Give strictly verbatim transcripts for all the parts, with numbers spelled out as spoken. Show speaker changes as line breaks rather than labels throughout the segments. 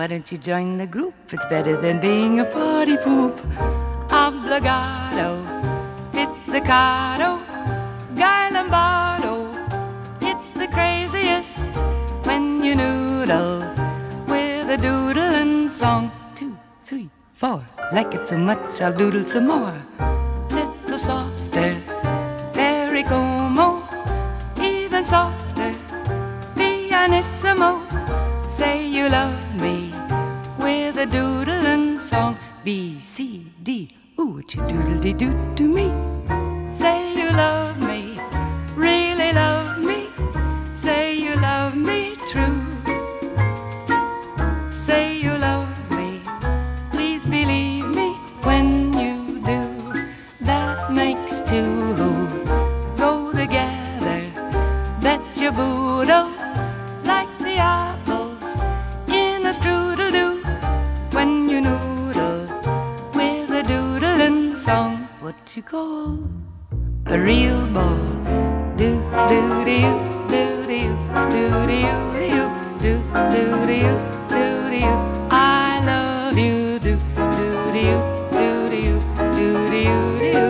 don't you join the group? It's better than being a party poop. Obligato, pizzicato, Guy Lombardo. It's the craziest when you noodle with a doodlin' song. Two, three, four. Like it so much, I'll doodle some more. Little softer, very como, even softer, pianissimo. Say you love me with a doodlin' song. B, C, D, ooh, what you doodly-doo to me. Say you love me, really love me. Say you love me true. Say you love me, please believe me when you do. That makes two go together. Bet your boodle like the apples in a strudel-doo. When you noodle with a doodlin' song, what you call a real ball. Do do do do do do do do do do do. I love you. Do do do do do do do.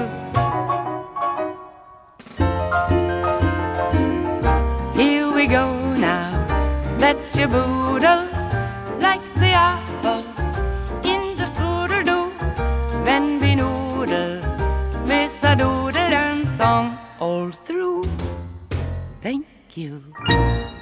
Here we go now. Bet your boodle like the apples in the strudel-doo. Then we noodle with a doodle and song all through. Thank you.